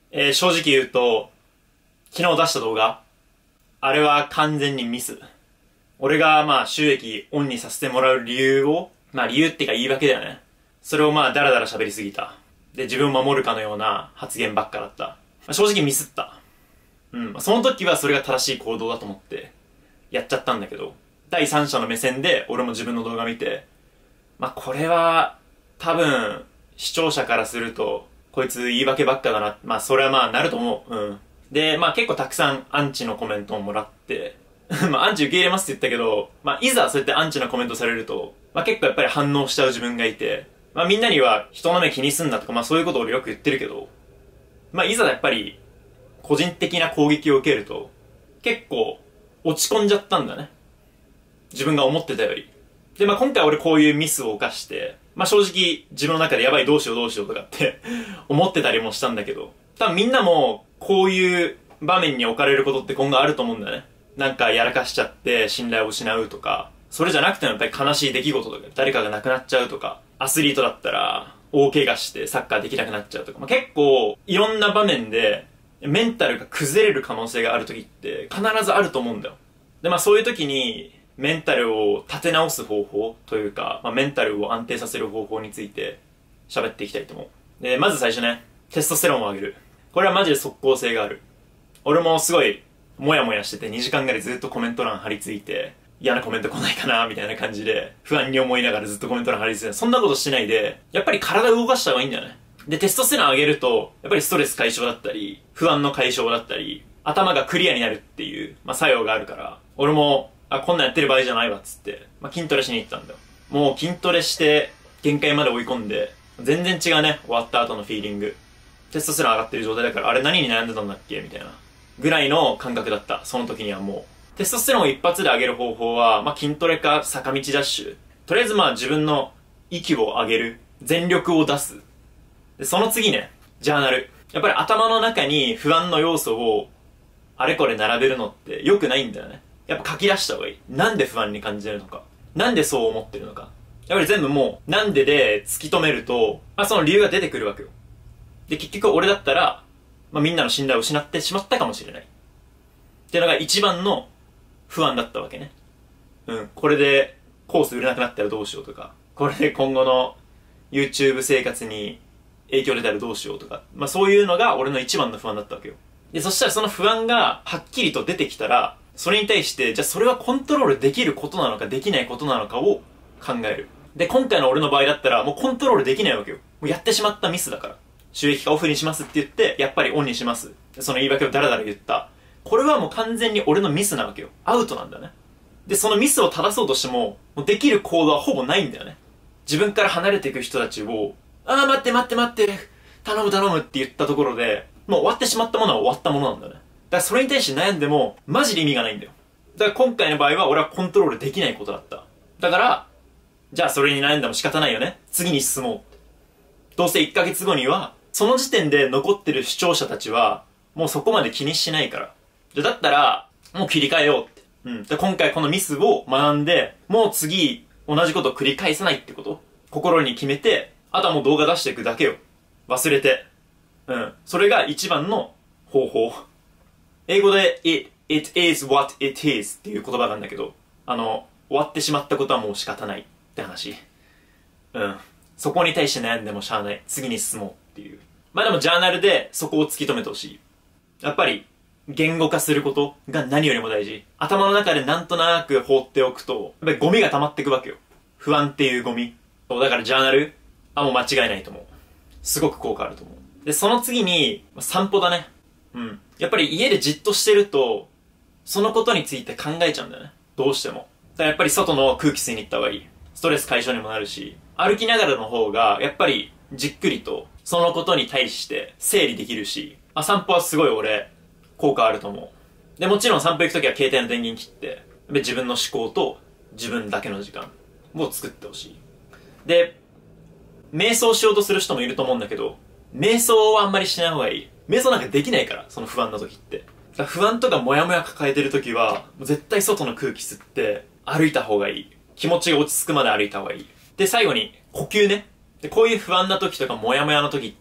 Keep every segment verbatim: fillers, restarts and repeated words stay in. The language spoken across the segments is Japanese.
えー、正直言うと、昨日出した動画、あれは完全にミス。俺がまあ収益オンにさせてもらう理由を、まあ理由っていうか言い訳だよね。それをまあダラダラ喋りすぎた。で、自分を守るかのような発言ばっかだった。まあ、正直ミスった。うん。その時はそれが正しい行動だと思って、やっちゃったんだけど、第三者の目線で俺も自分の動画見て、まあこれは、多分、視聴者からすると、こいつ言い訳ばっかだな。まあそれはまあなると思う。うん。で、まあ結構たくさんアンチのコメントをもらって、まあアンチ受け入れますって言ったけど、まあいざそうやってアンチのコメントされると、まあ結構やっぱり反応しちゃう自分がいて、まあみんなには人の目気にすんなとか、まあそういうことを俺よく言ってるけど、まあいざやっぱり個人的な攻撃を受けると、結構落ち込んじゃったんだね。自分が思ってたより。で、まあ今回俺こういうミスを犯して、まあ正直自分の中でやばいどうしようどうしようとかって思ってたりもしたんだけど、多分みんなもこういう場面に置かれることって今後あると思うんだよね。なんかやらかしちゃって信頼を失うとか、それじゃなくてもやっぱり悲しい出来事とか、誰かが亡くなっちゃうとか、アスリートだったら大怪我してサッカーできなくなっちゃうとか、まあ、結構いろんな場面でメンタルが崩れる可能性がある時って必ずあると思うんだよ。で、まあそういう時にメンタルを立て直す方法というか、まあ、メンタルを安定させる方法について喋っていきたいと思う。で、まず最初ね、テストステロンを上げる。これはマジで即効性がある。俺もすごいモヤモヤしててにじかんぐらいずっとコメント欄貼り付いて、嫌なコメント来ないかなみたいな感じで不安に思いながらずっとコメント欄貼り付いて、そんなことしないで、やっぱり体を動かした方がいいんだよね。で、テストステロン上げると、やっぱりストレス解消だったり、不安の解消だったり、頭がクリアになるっていう、まあ、作用があるから、俺も、あ、こんなんやってる場合じゃないわっつって、まあ、筋トレしに行ったんだよ。もう筋トレして限界まで追い込んで、全然違うね、終わった後のフィーリング。テストステロン上がってる状態だから、あれ何に悩んでたんだっけみたいな。ぐらいの感覚だった。その時にはもう。テストステロンを一発で上げる方法は、まあ、筋トレか坂道ダッシュ。とりあえずまあ自分の息を上げる。全力を出す。で、その次ね、ジャーナル。やっぱり頭の中に不安の要素をあれこれ並べるのって良くないんだよね。やっぱ書き出した方がいい。なんで不安に感じるのか。なんでそう思ってるのか。やっぱり全部もう、なんでで突き止めると、まあその理由が出てくるわけよ。で、結局俺だったら、まあみんなの信頼を失ってしまったかもしれない。っていうのが一番の不安だったわけね。うん。これでコース売れなくなったらどうしようとか、これで今後の YouTube 生活に影響出たらどうしようとか、まあそういうのが俺の一番の不安だったわけよ。で、そしたらその不安がはっきりと出てきたら、それに対して、じゃあそれはコントロールできることなのかできないことなのかを考える。で、今回の俺の場合だったらもうコントロールできないわけよ。もうやってしまったミスだから。収益化オフにしますって言って、やっぱりオンにします。その言い訳をダラダラ言った。これはもう完全に俺のミスなわけよ。アウトなんだね。で、そのミスを正そうとしても、もうできる行動はほぼないんだよね。自分から離れていく人たちを、あー待って待って待って、頼む頼むって言ったところで、もう終わってしまったものは終わったものなんだね。だからそれに対して悩んでも、マジで意味がないんだよ。だから今回の場合は俺はコントロールできないことだった。だから、じゃあそれに悩んでも仕方ないよね。次に進もうって。どうせいっかげつごには、その時点で残ってる視聴者たちは、もうそこまで気にしないから。じゃだったら、もう切り替えようって。うん。で、今回このミスを学んで、もう次、同じことを繰り返さないってこと。心に決めて、あとはもう動画出していくだけよ。忘れて。うん。それが一番の方法。英語で it, it is what it is っていう言葉があるんだけど、あの、終わってしまったことはもう仕方ないって話。うん。そこに対して悩んでもしゃあない。次に進もうっていう。まあでもジャーナルでそこを突き止めてほしい。やっぱり、言語化することが何よりも大事。頭の中でなんとなく放っておくと、やっぱりゴミが溜まっていくわけよ。不安っていうゴミ。だからジャーナル、あ、もう間違いないと思う。すごく効果あると思う。で、その次に、散歩だね。うん。やっぱり家でじっとしてると、そのことについて考えちゃうんだよね。どうしても。だからやっぱり外の空気吸いに行った方がいい。ストレス解消にもなるし、歩きながらの方が、やっぱりじっくりと、そのことに対して整理できるし、あ、散歩はすごい俺、効果あると思う。で、もちろん散歩行くときは携帯の電源切って、で、自分の思考と自分だけの時間を作ってほしい。で、瞑想しようとする人もいると思うんだけど、瞑想はあんまりしない方がいい。瞑想なんかできないから、その不安な時って。だから不安とかモヤモヤ抱えてる時は、絶対外の空気吸って、歩いた方がいい。気持ちが落ち着くまで歩いた方がいい。で、最後に、呼吸ね。で、こういう不安な時とかモヤモヤの時って、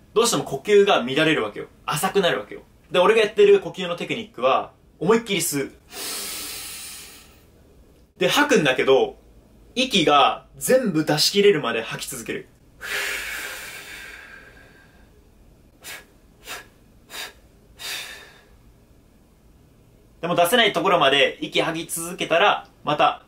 どうしても呼吸が乱れるわけよ。浅くなるわけよ。で、俺がやってる呼吸のテクニックは、思いっきり吸う。で、吐くんだけど、息が全部出し切れるまで吐き続ける。でも出せないところまで息吐き続けたら、また、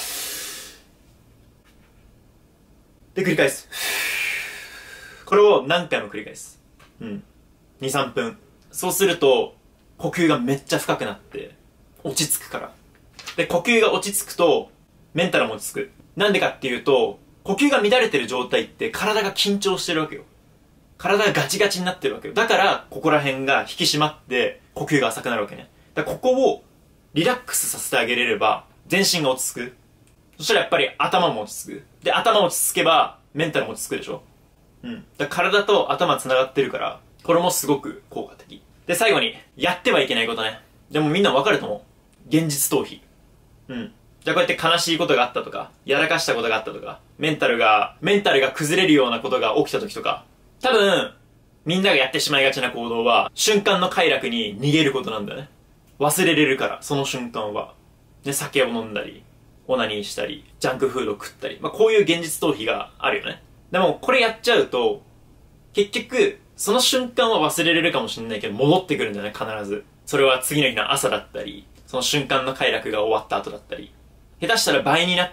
で繰り返す。これを何回も繰り返す。うん。に、さんぷん。そうすると、呼吸がめっちゃ深くなって、落ち着くから。で、呼吸が落ち着くと、メンタルも落ち着く。なんでかっていうと、呼吸が乱れてる状態って体が緊張してるわけよ。体がガチガチになってるわけよ。だから、ここら辺が引き締まって、呼吸が浅くなるわけね。だからここをリラックスさせてあげれれば、全身が落ち着く。そしたらやっぱり頭も落ち着く。で、頭落ち着けば、メンタルも落ち着くでしょ。うん。だから体と頭繋がってるから、これもすごく効果的。で、最後に、やってはいけないことね。でもみんなわかると思う。現実逃避。うん。じゃあこうやって悲しいことがあったとか、やらかしたことがあったとか、メンタルが、メンタルが崩れるようなことが起きた時とか、多分、みんながやってしまいがちな行動は、瞬間の快楽に逃げることなんだね。忘れれるから、その瞬間は。で、酒を飲んだり、オナニーしたり、ジャンクフード食ったり、まあこういう現実逃避があるよね。でも、これやっちゃうと、結局、その瞬間は忘れれるかもしれないけど、戻ってくるんだよね、必ず。それは次の日の朝だったり、その瞬間の快楽が終わった後だったり。下手したら倍になって、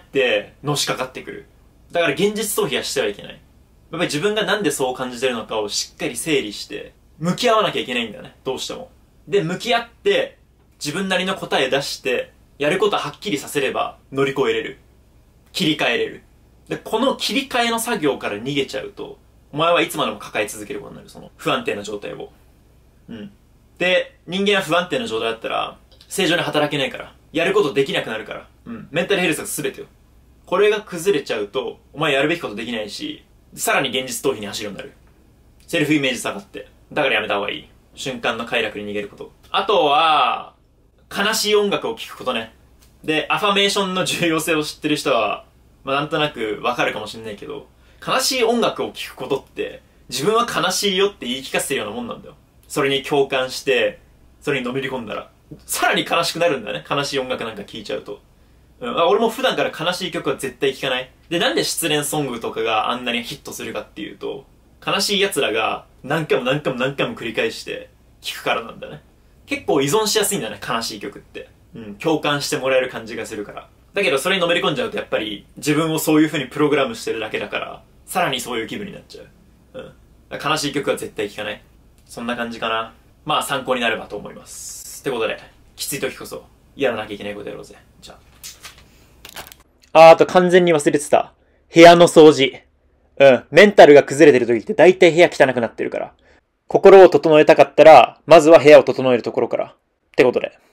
のしかかってくる。だから現実逃避はしてはいけない。やっぱり自分がなんでそう感じてるのかをしっかり整理して、向き合わなきゃいけないんだよね、どうしても。で、向き合って、自分なりの答え出して、やることはっきりさせれば乗り越えれる。切り替えれる。で、この切り替えの作業から逃げちゃうと、お前はいつまでも抱え続けることになる、その不安定な状態を。うん。で、人間は不安定な状態だったら、正常に働けないから、やることできなくなるから、うん。メンタルヘルスが全てよ。これが崩れちゃうと、お前やるべきことできないし、さらに現実逃避に走るようになる。セルフイメージ下がって。だからやめた方がいい。瞬間の快楽に逃げること。あとは、悲しい音楽を聴くことね。で、アファメーションの重要性を知ってる人は、まあなんとなくわかるかもしれないけど、悲しい音楽を聴くことって、自分は悲しいよって言い聞かせてるようなもんなんだよ。それに共感して、それにのめり込んだら、さらに悲しくなるんだよね。悲しい音楽なんか聴いちゃうと。うん、俺も普段から悲しい曲は絶対聴かない。で、なんで失恋ソングとかがあんなにヒットするかっていうと、悲しい奴らが何回も何回も何回も繰り返して聴くからなんだね。結構依存しやすいんだね、悲しい曲って。うん、共感してもらえる感じがするから。だけどそれにのめり込んじゃうとやっぱり自分をそういう風にプログラムしてるだけだから、さらにそういう気分になっちゃう。うん。悲しい曲は絶対聴かない。そんな感じかな。まあ参考になればと思います。ってことで、きつい時こそやらなきゃいけないことやろうぜ。じゃあ。あー、あと完全に忘れてた。部屋の掃除。うん。メンタルが崩れてる時って大体部屋汚くなってるから。心を整えたかったら、まずは部屋を整えるところから。ってことで。